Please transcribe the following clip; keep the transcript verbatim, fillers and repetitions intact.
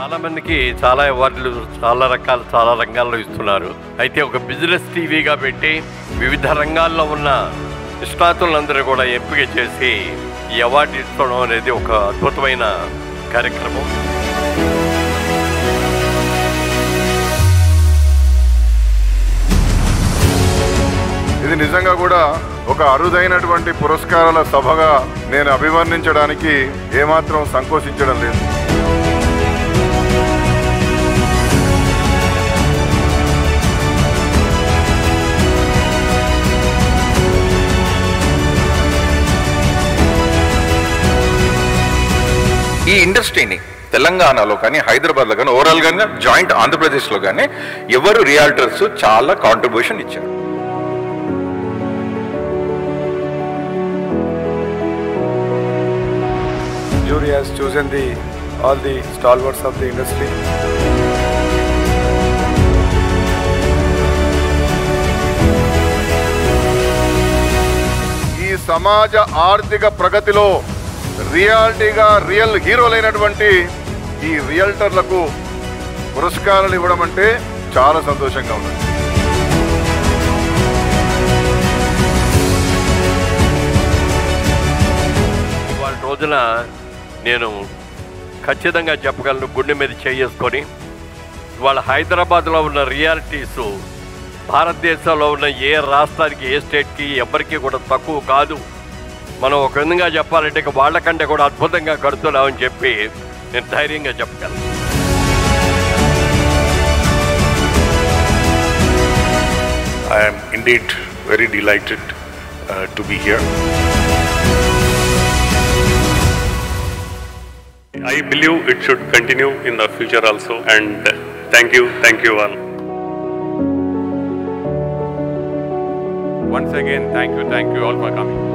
చాలా మందికి చాలా అవార్డులు చాలా రకాల చాలా రంగాల్లో ఇస్తున్నారు. అయితే ఒక బిజినెస్ టీవీగా పెట్టి వివిధ రంగాల్లో ఉన్న నిష్ణాతులందరూ కూడా ఎంపిక చేసి ఈ అవార్డు ఇస్తడం అనేది ఒక అద్భుతమైన కార్యక్రమం. ఇది నిజంగా కూడా ఒక అరుదైనటువంటి పురస్కారాల సభగా నేను అభివర్ణించడానికి ఏమాత్రం సంకోచించడం లేదు. ఈ ఇండస్ట్రీని తెలంగాణలో కానీ హైదరాబాద్లో కానీ ఓవరాల్ గా జాయింట్ ఆంధ్రప్రదేశ్లో కానీ ఎవరు రియాల్టర్స్ చాలా కాంట్రిబ్యూషన్ ఇచ్చారు. Jury has chosen the all the stalwarts of the industry. ఈ సమాజ ఆర్థిక ప్రగతిలో రియాలిటీగా రియల్ హీరోలైనటువంటి ఈ రియల్టర్లకు పురస్కారాలు ఇవ్వడం అంటే చాలా సంతోషంగా ఉంది. వాళ్ళ రోజున నేను ఖచ్చితంగా చెప్పగలను, గుండె మీద చేసుకొని వాళ్ళ హైదరాబాద్లో ఉన్న రియాలిటీసు భారతదేశంలో ఉన్న ఏ రాష్ట్రానికి ఏ స్టేట్కి ఎవరికి కూడా తక్కువ కాదు. మనం ఒక విధంగా చెప్పాలంటే ఇక వాళ్ళకంటే కూడా అద్భుతంగా కడుతున్నామని చెప్పి నేను ధైర్యంగా చెప్పగలను. I am indeed very delighted uh, to be here. I believe it should continue in the future also, and thank you, thank you all. Once again, thank you, thank you all for coming.